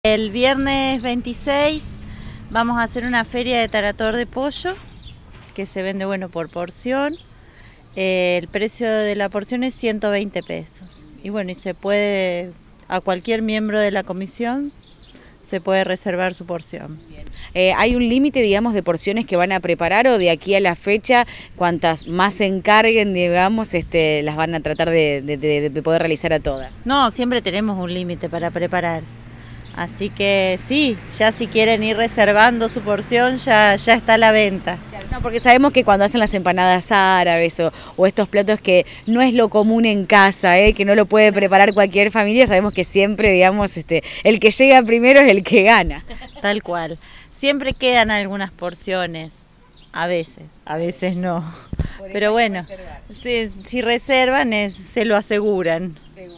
El viernes 26 vamos a hacer una feria de tarator de pollo que se vende por porción. El precio de la porción es 120 pesos. Y y se puede, a cualquier miembro de la comisión, se puede reservar su porción. ¿Hay un límite, digamos, de porciones que van a preparar o de aquí a la fecha, cuantas más se encarguen, digamos, las van a tratar de poder realizar a todas? No, siempre tenemos un límite para preparar. Así que sí, ya si quieren ir reservando su porción, ya está a la venta. No, porque sabemos que cuando hacen las empanadas árabes o estos platos que no es lo común en casa, que no lo puede preparar cualquier familia, sabemos que siempre, digamos, el que llega primero es el que gana. Tal cual. Siempre quedan algunas porciones, a veces no. Pero bueno, si reservan se lo aseguran.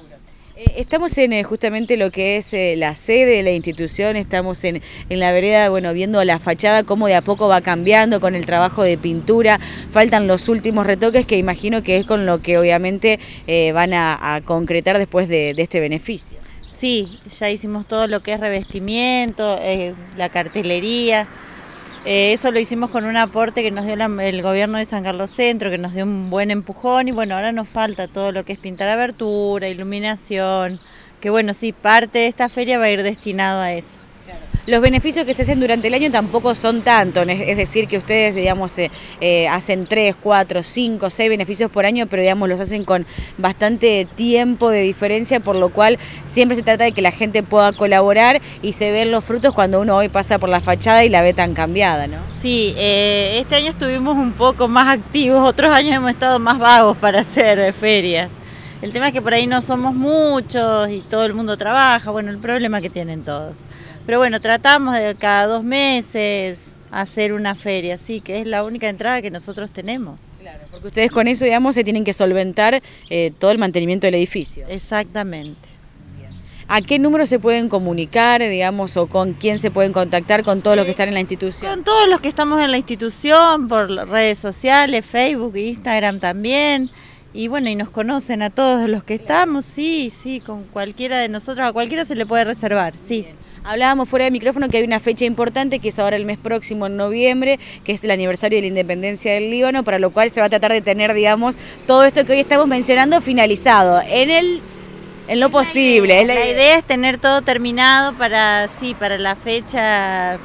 Estamos en justamente lo que es la sede de la institución, estamos en la vereda, viendo la fachada, cómo de a poco va cambiando con el trabajo de pintura, faltan los últimos retoques que imagino que es con lo que obviamente van a concretar después de este beneficio. Sí, ya hicimos todo lo que es revestimiento, la cartelería. Eso lo hicimos con un aporte que nos dio el gobierno de San Carlos Centro, que nos dio un buen empujón, y ahora nos falta todo lo que es pintar abertura, iluminación, que sí, parte de esta feria va a ir destinado a eso. Los beneficios que se hacen durante el año tampoco son tantos, es decir, que ustedes, digamos, hacen 3, 4, 5, 6 beneficios por año, pero digamos los hacen con bastante tiempo de diferencia, por lo cual siempre se trata de que la gente pueda colaborar y se ven los frutos cuando uno hoy pasa por la fachada y la ve tan cambiada, ¿no? Sí, este año estuvimos un poco más activos, otros años hemos estado más vagos para hacer ferias. El tema es que por ahí no somos muchos y todo el mundo trabaja, el problema que tienen todos. Pero tratamos de cada 2 meses hacer una feria, sí, que es la única entrada que nosotros tenemos. Claro, porque ustedes con eso, digamos, se tienen que solventar todo el mantenimiento del edificio. Exactamente. ¿A qué número se pueden comunicar, digamos, o con quién se pueden contactar con todos los que están en la institución? Con todos los que estamos en la institución, por redes sociales, Facebook, Instagram también. Y nos conocen a todos los que estamos, sí, con cualquiera de nosotros, a cualquiera se le puede reservar, sí. Bien. Hablábamos fuera de micrófono que hay una fecha importante que es ahora el mes próximo, en noviembre, que es el aniversario de la independencia del Líbano, para lo cual se va a tratar de tener, digamos, todo esto que hoy estamos mencionando finalizado, en lo posible. La idea es tener todo terminado para la fecha,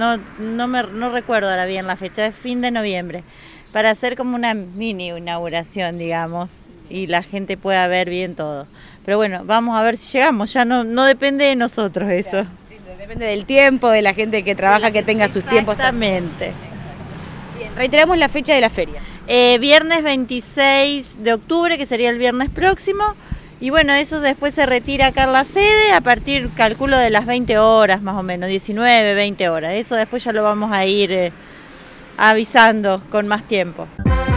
no recuerdo ahora bien la fecha, es fin de noviembre, para hacer como una mini inauguración, digamos, y la gente pueda ver bien todo. Pero vamos a ver si llegamos, ya no depende de nosotros eso. Claro, sí, depende del tiempo, de la gente que trabaja, que tenga sus tiempos. Exactamente. Bien, reiteramos la fecha de la feria. Viernes 26 de octubre, que sería el viernes próximo, y eso después se retira acá en la sede a partir, calculo, de las 20 horas más o menos, 19, 20 horas. Eso después ya lo vamos a ir avisando con más tiempo.